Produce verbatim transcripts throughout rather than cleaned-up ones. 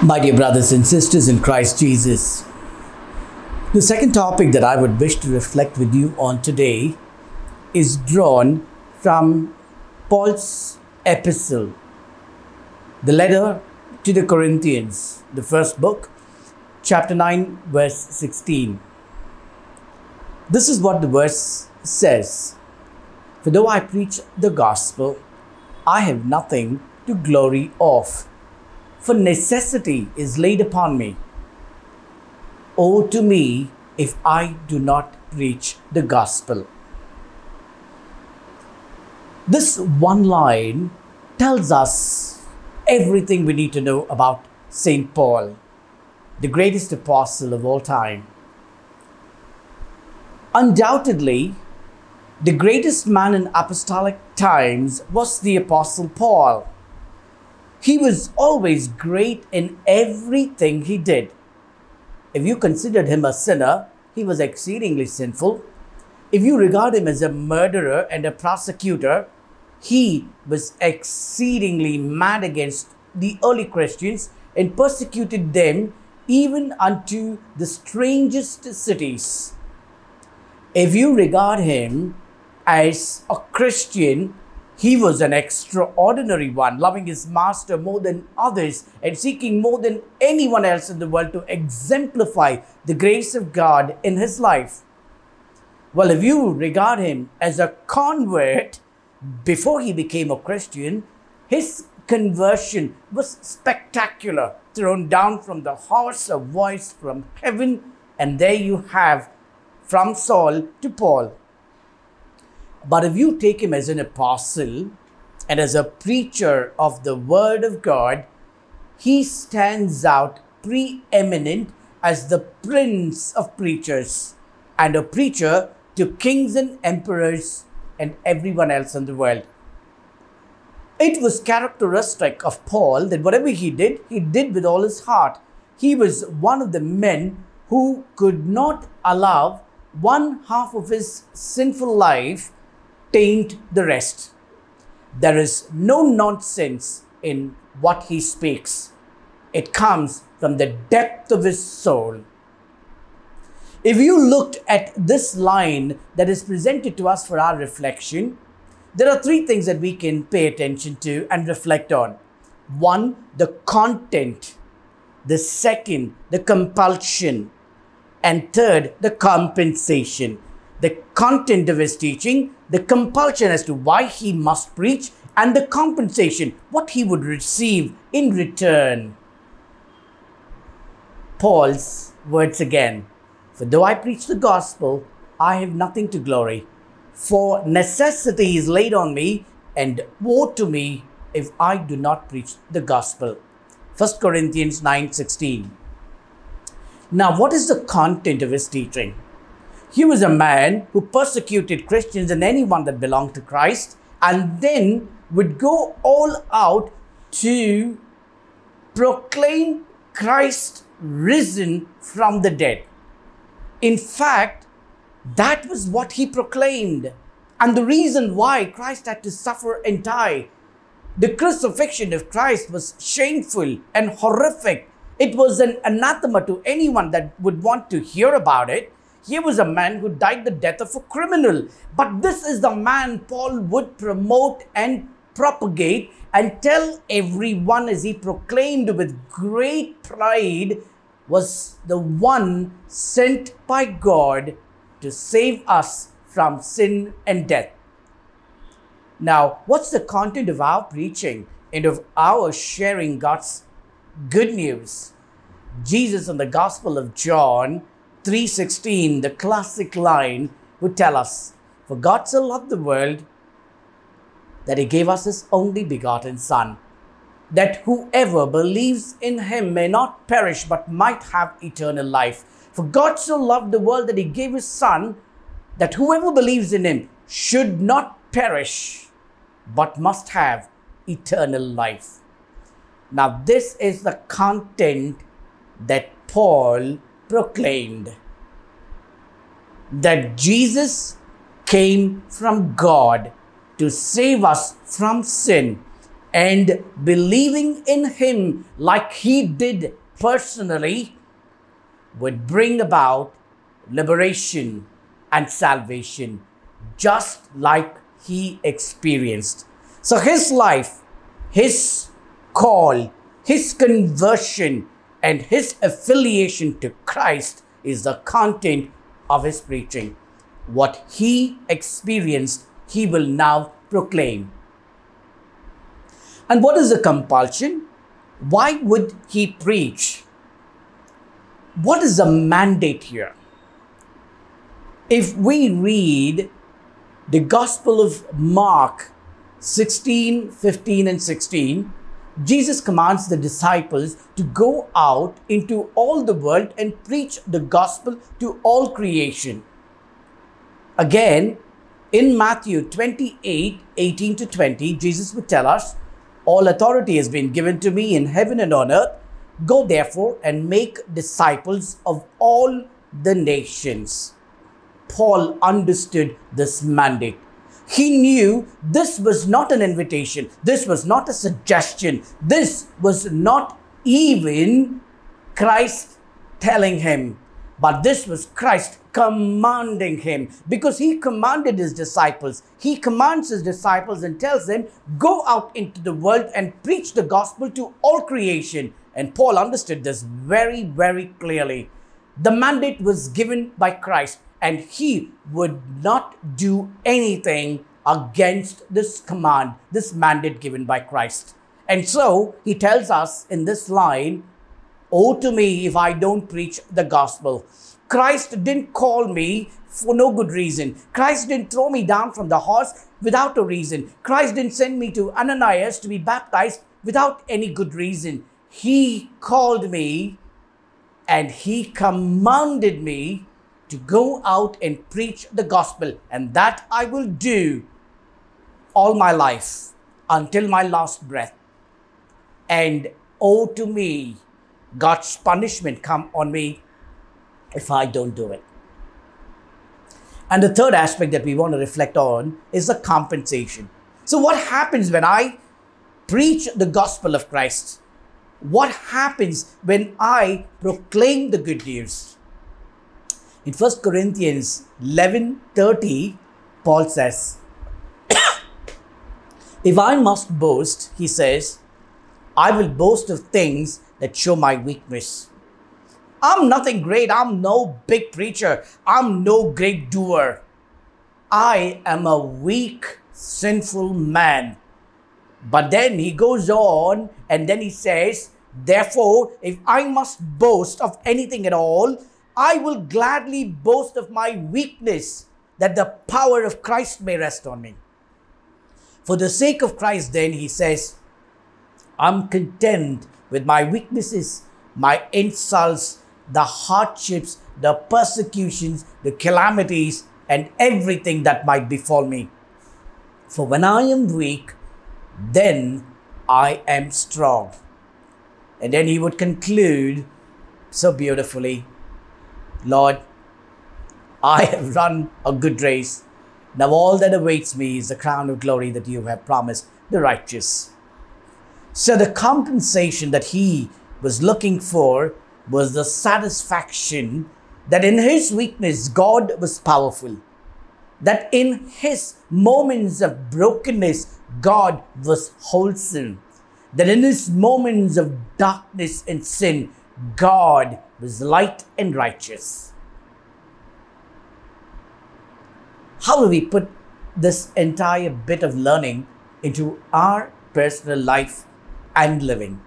My dear brothers and sisters in Christ Jesus, the second topic that I would wish to reflect with you on today is drawn from Paul's epistle, the letter to the Corinthians, the first book, chapter nine, verse sixteen. This is what the verse says: "For though I preach the gospel, I have nothing to glory of, for necessity is laid upon me. Woe to me if I do not preach the gospel." This one line tells us everything we need to know about Saint Paul, the greatest apostle of all time. Undoubtedly, the greatest man in apostolic times was the Apostle Paul. He was always great in everything he did. If you considered him a sinner, he was exceedingly sinful. If you regard him as a murderer and a prosecutor, he was exceedingly mad against the early Christians and persecuted them even unto the strangest cities. If you regard him as a Christian, he was an extraordinary one, loving his master more than others and seeking more than anyone else in the world to exemplify the grace of God in his life. Well, if you regard him as a convert before he became a Christian, his conversion was spectacular, thrown down from the horse a voice from heaven, and there you have from Saul to Paul. But if you take him as an apostle and as a preacher of the word of God, he stands out preeminent as the prince of preachers and a preacher to kings and emperors and everyone else in the world. It was characteristic of Paul that whatever he did, he did with all his heart. He was one of the men who could not allow one half of his sinful life taint the rest. There is no nonsense in what he speaks. It comes from the depth of his soul. If you looked at this line that is presented to us for our reflection, there are three things that we can pay attention to and reflect on. One, the content. The second, the compulsion. And third, the compensation. The content of his teaching, the compulsion as to why he must preach, and the compensation, what he would receive in return. Paul's words again: "For though I preach the gospel, I have nothing to glory, for necessity is laid on me, and woe to me if I do not preach the gospel." First Corinthians nine sixteen. Now, what is the content of his teaching? He was a man who persecuted Christians and anyone that belonged to Christ, and then would go all out to proclaim Christ risen from the dead. In fact, that was what he proclaimed. And the reason why Christ had to suffer and die. The crucifixion of Christ was shameful and horrific. It was an anathema to anyone that would want to hear about it. Here was a man who died the death of a criminal. But this is the man Paul would promote and propagate and tell everyone, as he proclaimed with great pride, was the one sent by God to save us from sin and death. Now, what's the content of our preaching and of our sharing God's good news? Jesus in the Gospel of John three sixteen, the classic line, would tell us, "For God so loved the world that he gave us his only begotten Son, that whoever believes in him may not perish but might have eternal life." For God so loved the world that he gave his Son, that whoever believes in him should not perish but must have eternal life. Now, this is the content that Paul proclaimed, that Jesus came from God to save us from sin and believing in him like he did personally would bring about liberation and salvation, just like he experienced. So his life, his call, his conversion, and his affiliation to Christ is the content of his preaching. What he experienced, he will now proclaim. And what is the compulsion? Why would he preach? What is the mandate here? If we read the Gospel of Mark sixteen, fifteen, and sixteen, Jesus commands the disciples to go out into all the world and preach the gospel to all creation. Again, in Matthew twenty-eight, eighteen to twenty, Jesus would tell us, all authority has been given to me in heaven and on earth. Go therefore and make disciples of all the nations. Paul understood this mandate. He knew this was not an invitation. This was not a suggestion. This was not even Christ telling him, but this was Christ commanding him, because he commanded his disciples. He commands his disciples and tells them, go out into the world and preach the gospel to all creation. And Paul understood this very, very clearly. The mandate was given by Christ, and he would not do anything against this command, this mandate given by Christ. And so he tells us in this line, woe to me if I don't preach the gospel. Christ didn't call me for no good reason. Christ didn't throw me down from the horse without a reason. Christ didn't send me to Ananias to be baptized without any good reason. He called me and he commanded me to go out and preach the gospel. And that I will do all my life until my last breath. And woe to me, God's punishment come on me if I don't do it. And the third aspect that we want to reflect on is the compensation. So what happens when I preach the gospel of Christ? What happens when I proclaim the good news? In First Corinthians eleven thirty, Paul says, if I must boast, he says, I will boast of things that show my weakness. I'm nothing great. I'm no big preacher. I'm no great doer. I am a weak, sinful man. But then he goes on and then he says, therefore, if I must boast of anything at all, I will gladly boast of my weakness, that the power of Christ may rest on me. For the sake of Christ, then, he says, I'm content with my weaknesses, my insults, the hardships, the persecutions, the calamities, and everything that might befall me. For when I am weak, then I am strong. And then he would conclude so beautifully, Lord, I have run a good race. Now all that awaits me is the crown of glory that you have promised the righteous. So the compensation that he was looking for was the satisfaction that in his weakness, God was powerful. That in his moments of brokenness, God was wholesome. That in his moments of darkness and sin, God was light and righteous. How do we put this entire bit of learning into our personal life and living?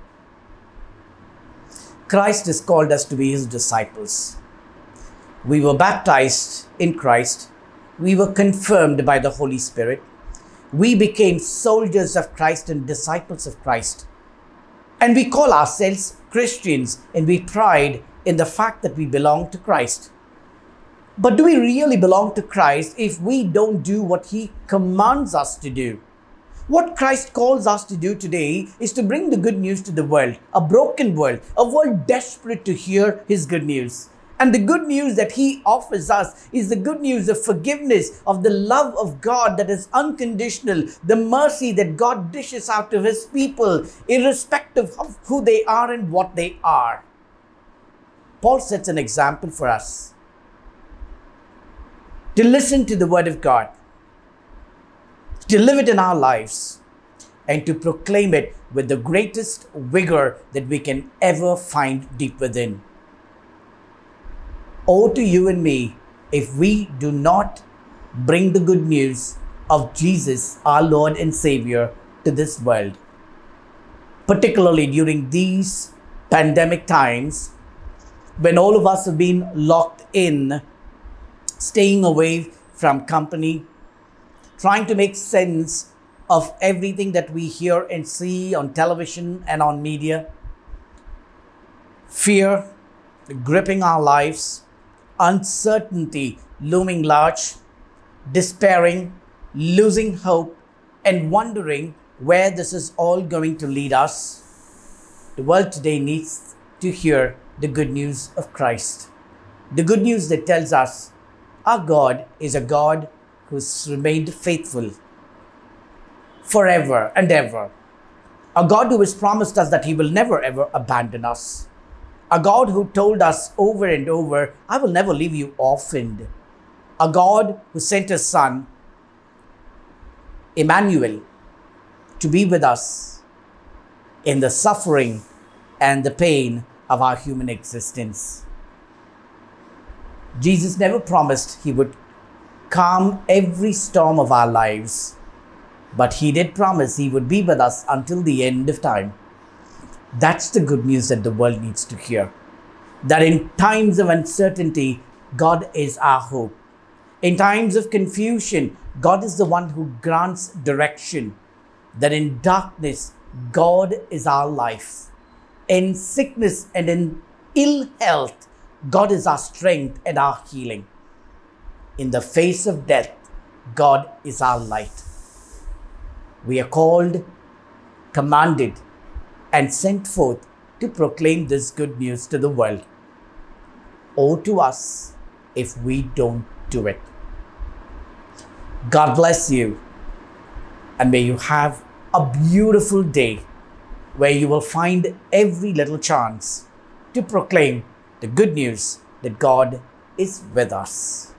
Christ has called us to be his disciples. We were baptized in Christ. We were confirmed by the Holy Spirit. We became soldiers of Christ and disciples of Christ. And we call ourselves Christians, and we pride in the fact that we belong to Christ. But do we really belong to Christ if we don't do what he commands us to do? What Christ calls us to do today is to bring the good news to the world, a broken world, a world desperate to hear his good news. And the good news that he offers us is the good news of forgiveness, of the love of God that is unconditional, the mercy that God dishes out to his people, irrespective of who they are and what they are. Paul sets an example for us to listen to the word of God, to live it in our lives, and to proclaim it with the greatest vigor that we can ever find deep within. Woe to you and me if we do not bring the good news of Jesus, our Lord and Savior, to this world. Particularly during these pandemic times, when all of us have been locked in, staying away from company, trying to make sense of everything that we hear and see on television and on media. Fear gripping our lives, uncertainty looming large, despairing, losing hope, and wondering where this is all going to lead us. The world today needs to hear the good news of Christ. The good news that tells us our God is a God who's remained faithful forever and ever. A God who has promised us that he will never ever abandon us. A God who told us over and over, I will never leave you orphaned. A God who sent his son, Emmanuel, to be with us in the suffering and the pain of our human existence. Jesus never promised he would calm every storm of our lives, but he did promise he would be with us until the end of time. That's the good news that the world needs to hear. That in times of uncertainty, God is our hope. In times of confusion, God is the one who grants direction. That in darkness, God is our life. In sickness and in ill health, God is our strength and our healing. In the face of death, God is our light. We are called, commanded, and sent forth to proclaim this good news to the world. Woe to us if we don't do it. God bless you, and may you have a beautiful day where you will find every little chance to proclaim the good news that God is with us.